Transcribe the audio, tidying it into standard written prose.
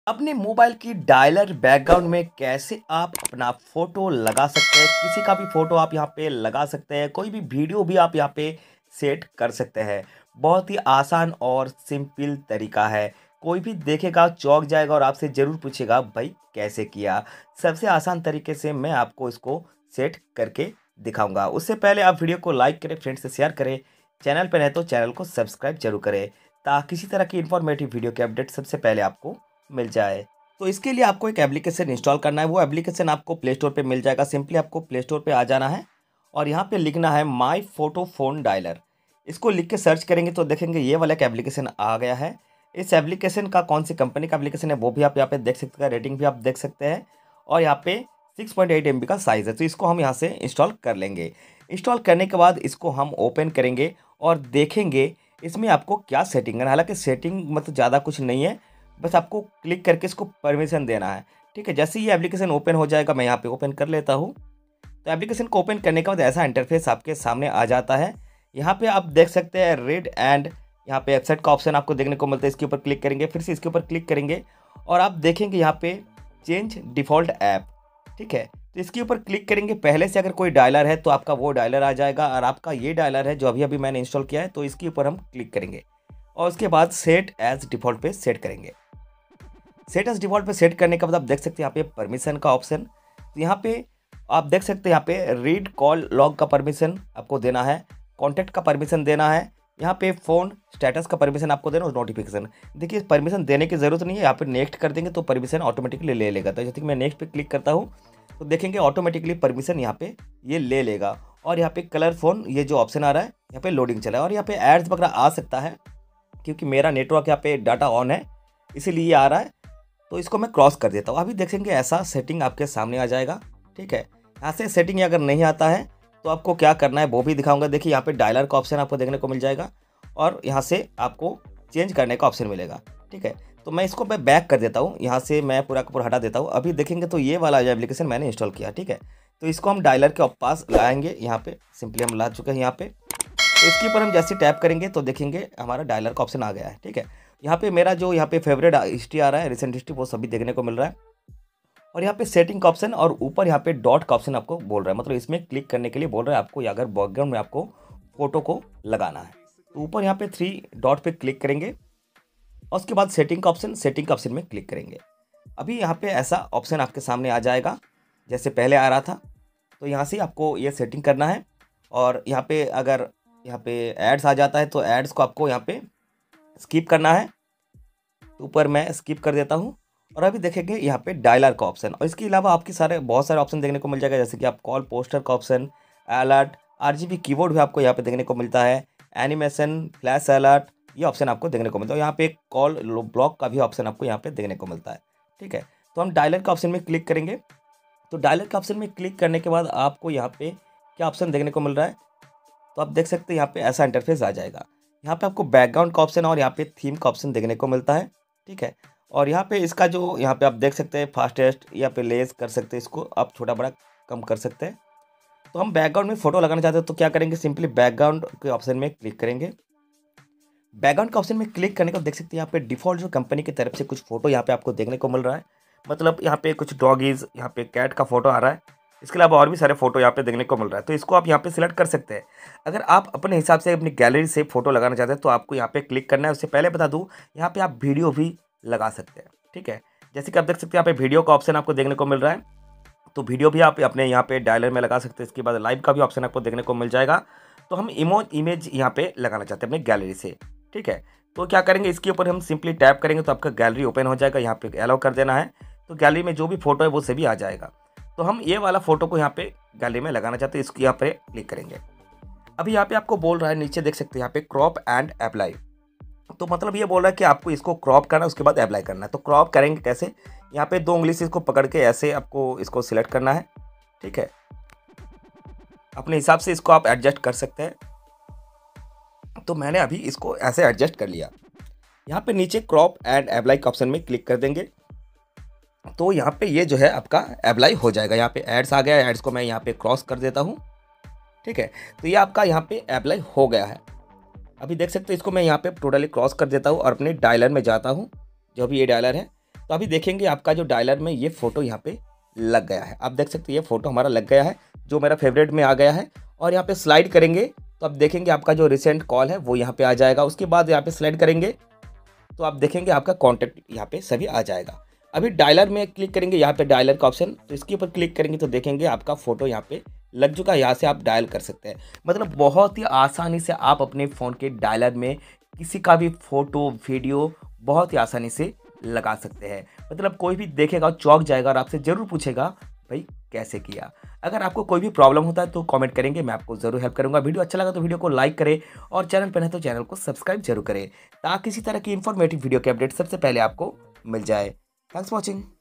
अपने मोबाइल की dialer background में कैसे आप अपना फ़ोटो लगा सकते हैं। किसी का भी फ़ोटो आप यहाँ पे लगा सकते हैं, कोई भी वीडियो भी आप यहाँ पे सेट कर सकते हैं। बहुत ही आसान और सिंपल तरीका है। कोई भी देखेगा चौंक जाएगा और आपसे ज़रूर पूछेगा भाई कैसे किया। सबसे आसान तरीके से मैं आपको इसको सेट करके दिखाऊंगा। उससे पहले आप वीडियो को लाइक करें, फ्रेंड्स से शेयर करें, चैनल पर है तो चैनल को सब्सक्राइब जरूर करें ताकि किसी तरह की इन्फॉर्मेटिव वीडियो के अपडेट सबसे पहले आपको मिल जाए। तो इसके लिए आपको एक एप्लीकेशन इंस्टॉल करना है। वो एप्लीकेशन आपको प्ले स्टोर पे मिल जाएगा। सिंपली आपको प्ले स्टोर पे आ जाना है और यहाँ पे लिखना है माई फोटो फ़ोन डायलर। इसको लिख के सर्च करेंगे तो देखेंगे ये वाला एक एप्लीकेशन आ गया है। इस एप्लीकेशन का कौन सी कंपनी का एप्लीकेशन है वो भी आप यहाँ पे देख सकते हैं, रेटिंग भी आप देख सकते हैं और यहाँ पे 6.8 MB का साइज़ है। तो इसको हम यहाँ से इंस्टॉल कर लेंगे। इंस्टॉल करने के बाद इसको हम ओपन करेंगे और देखेंगे इसमें आपको क्या सेटिंग है। हालांकि सेटिंग मतलब ज़्यादा कुछ नहीं है, बस आपको क्लिक करके इसको परमिशन देना है। ठीक है, जैसे ही ये एप्लीकेशन ओपन हो जाएगा, मैं यहाँ पे ओपन कर लेता हूँ। तो एप्लीकेशन को ओपन करने के बाद ऐसा इंटरफेस आपके सामने आ जाता है। यहाँ पे आप देख सकते हैं रेड एंड यहाँ पे एक्सेप्ट का ऑप्शन आपको देखने को मिलता है। इसके ऊपर क्लिक करेंगे, फिर से इसके ऊपर क्लिक करेंगे और आप देखेंगे यहाँ पे चेंज डिफ़ॉल्ट ऐप। ठीक है, तो इसके ऊपर क्लिक करेंगे। पहले से अगर कोई डायलर है तो आपका वो डायलर आ जाएगा और आपका ये डायलर है जो अभी अभी मैंने इंस्टॉल किया है, तो इसके ऊपर हम क्लिक करेंगे और उसके बाद सेट एज डिफ़ॉल्ट पे सेट करेंगे। सेट एज डिफ़ॉल्ट पे सेट करने के बाद आप देख सकते हैं यहाँ पे परमिशन का ऑप्शन। तो यहाँ पे आप देख सकते हैं यहाँ पे रीड कॉल लॉग का परमिशन आपको देना है, कॉन्टैक्ट का परमिशन देना है, यहाँ पे फ़ोन स्टेटस का परमिशन आपको देना और नोटिफिकेशन। देखिए परमिशन देने की ज़रूरत नहीं है, यहाँ पे नेक्स्ट कर देंगे तो परमिशन ऑटोमेटिकली ले लेगा। तो जैसे कि मैं नेक्स्ट पे क्लिक करता हूँ तो देखेंगे ऑटोमेटिकली परमिशन यहाँ पे ये ले लेगा। और यहाँ पे कलर फ़ोन ये जो ऑप्शन आ रहा है यहाँ पे लोडिंग चला है और यहाँ पे एड्स वगैरह आ सकता है क्योंकि मेरा नेटवर्क यहाँ पे डाटा ऑन है इसीलिए ये आ रहा है। तो इसको मैं क्रॉस कर देता हूँ। अभी देखेंगे ऐसा सेटिंग आपके सामने आ जाएगा। ठीक है, यहाँ से सेटिंग अगर नहीं आता है तो आपको क्या करना है वो भी दिखाऊंगा। देखिए यहाँ पे डायलर का ऑप्शन आपको देखने को मिल जाएगा और यहाँ से आपको चेंज करने का ऑप्शन मिलेगा। ठीक है, तो मैं इसको मैं बैक कर देता हूँ, यहाँ से मैं पूरा का पूरा हटा देता हूँ। अभी देखेंगे तो ये वाला जो एप्लीकेशन मैंने इंस्टॉल किया। ठीक है, तो इसको हम डायलर के पास लाएंगे। यहाँ पे सिंपली हम ला चुके हैं यहाँ पे। तो इसके ऊपर हम जैसे टैप करेंगे तो देखेंगे हमारा डायलर का ऑप्शन आ गया है। ठीक है, यहाँ पे मेरा जो यहाँ पे फेवरेट हिस्ट्री आ रहा है, रिसेंट हिस्ट्री, वो सभी देखने को मिल रहा है। और यहाँ पे सेटिंग का ऑप्शन और ऊपर यहाँ पे डॉट का ऑप्शन आपको बोल रहा है, मतलब इसमें क्लिक करने के लिए बोल रहा है आपको। अगर बैकग्राउंड में आपको फोटो को लगाना है तो ऊपर यहाँ पे 3 डॉट पे क्लिक करेंगे और उसके बाद सेटिंग का ऑप्शन में क्लिक करेंगे। अभी यहाँ पे ऐसा ऑप्शन आपके सामने आ जाएगा जैसे पहले आ रहा था। तो यहाँ से आपको ये सेटिंग करना है और यहाँ पे अगर यहाँ पे एड्स आ जाता है तो एड्स को आपको यहाँ पे स्किप करना है। तो ऊपर मैं स्किप कर देता हूँ और अभी देखेंगे यहाँ पे डायलर का ऑप्शन। और इसके अलावा आपके बहुत सारे ऑप्शन देखने को मिल जाएगा, जैसे कि आप कॉल पोस्टर का ऑप्शन, अलर्ट, RGB कीबोर्ड भी आपको यहाँ पे देखने को मिलता है, एनिमेशन, फ्लैश अलर्ट, ये ऑप्शन आपको देखने को मिलता है। यहाँ पे कॉल ब्लॉक का भी ऑप्शन आपको यहाँ पे देखने को मिलता है। ठीक है, तो हम डायलर का ऑप्शन में क्लिक करेंगे। तो डायलर का ऑप्शन में क्लिक करने के बाद आपको यहाँ पे क्या ऑप्शन देखने को मिल रहा है, तो आप देख सकते हैं यहाँ पे ऐसा इंटरफेस आ जाएगा। यहाँ पे आपको बैकग्राउंड का ऑप्शन और यहाँ पे थीम का ऑप्शन देखने को मिलता है। ठीक है, और यहाँ पे इसका जो यहाँ पे आप देख सकते हैं फास्टेस्ट यहाँ पे लेस कर सकते हैं, इसको आप छोटा बड़ा कम कर सकते हैं। तो हम बैकग्राउंड में फ़ोटो लगाना चाहते हैं तो क्या करेंगे, सिंपली बैकग्राउंड के ऑप्शन में क्लिक करेंगे। बैकग्राउंड का ऑप्शन में क्लिक करने को देख सकते हैं यहाँ पे डिफ़ॉल्ट जो कंपनी की तरफ से कुछ फ़ोटो यहाँ पे आपको देखने को मिल रहा है। मतलब यहाँ पे कुछ डॉगीज़, यहाँ पे कैट का फ़ोटो आ रहा है। इसके अलावा और भी सारे फ़ोटो यहाँ पे देखने को मिल रहा है। तो इसको आप यहाँ पे सिलेक्ट कर सकते हैं। अगर आप अपने हिसाब से अपनी गैलरी से फ़ोटो लगाना चाहते हैं तो आपको यहाँ पे क्लिक करना है। उससे पहले बता दूँ, यहाँ पे आप वीडियो भी लगा सकते हैं। ठीक है, जैसे कि आप देख सकते हैं यहाँ पे वीडियो का ऑप्शन आपको देखने को मिल रहा है, तो वीडियो भी आप अपने यहाँ पे डायलर में लगा सकते हैं। इसके बाद लाइव का भी ऑप्शन आपको देखने को मिल जाएगा। तो हम इमेज यहाँ पे लगाना चाहते हैं अपनी गैलरी से। ठीक है, तो क्या करेंगे, इसके ऊपर हम सिंपली टैप करेंगे तो आपका गैलरी ओपन हो जाएगा। यहाँ पे अलाउ कर देना है तो गैलरी में जो भी फोटो है वो सभी आ जाएगा। तो हम ये वाला फ़ोटो को यहाँ पे गैलरी में लगाना चाहते हैं, इसको यहाँ पे क्लिक करेंगे। अभी यहाँ पे आपको बोल रहा है, नीचे देख सकते हैं यहाँ पे क्रॉप एंड अप्लाई। तो मतलब ये बोल रहा है कि आपको इसको क्रॉप करना है, उसके बाद अप्लाई करना है। तो क्रॉप करेंगे कैसे, यहाँ पे 2 उंगली से इसको पकड़ के ऐसे आपको इसको सिलेक्ट करना है। ठीक है, अपने हिसाब से इसको आप एडजस्ट कर सकते हैं। तो मैंने अभी इसको ऐसे एडजस्ट कर लिया। यहाँ पे नीचे क्रॉप एंड अप्लाई का ऑप्शन में क्लिक कर देंगे तो यहाँ पे ये जो है आपका अप्लाई हो जाएगा। यहाँ पे एड्स आ गया है, एड्स को मैं यहाँ पे क्रॉस कर देता हूँ। ठीक है, तो ये आपका यहाँ पे अप्लाई हो गया है। अभी देख सकते हो, इसको मैं यहाँ पे टोटली क्रॉस कर देता हूँ और अपने डायलर में जाता हूँ, जो भी ये डायलर है। तो अभी देखेंगे आपका जो डायलर में ये फ़ोटो यहाँ पे लग गया है। आप देख सकते हैं ये फ़ोटो हमारा लग गया है, जो मेरा फेवरेट में आ गया है। और यहाँ पे स्लाइड करेंगे तो आप देखेंगे आपका जो रिसेंट कॉल है वो यहाँ पे आ जाएगा। उसके बाद यहाँ पे स्लाइड करेंगे तो आप देखेंगे आपका कॉन्टैक्ट यहाँ पे सभी आ जाएगा। अभी डायलर में क्लिक करेंगे, यहाँ पे डायलर का ऑप्शन, तो इसके ऊपर क्लिक करेंगे तो देखेंगे आपका फ़ोटो यहाँ पे लग चुका है। यहाँ से आप डायल कर सकते हैं। मतलब बहुत ही आसानी से आप अपने फ़ोन के डायलर में किसी का भी फ़ोटो वीडियो बहुत ही आसानी से लगा सकते हैं। मतलब कोई भी देखेगा चौंक जाएगा और आपसे ज़रूर पूछेगा भाई कैसे किया। अगर आपको कोई भी प्रॉब्लम होता है तो कमेंट करेंगे, मैं आपको ज़रूर हेल्प करूंगा। वीडियो अच्छा लगा तो वीडियो को लाइक करें और चैनल पर नहीं तो चैनल को सब्सक्राइब जरूर करें ताकि इसी तरह की इन्फॉर्मेटिव वीडियो के अपडेट सबसे पहले आपको मिल जाए। Thanks for watching.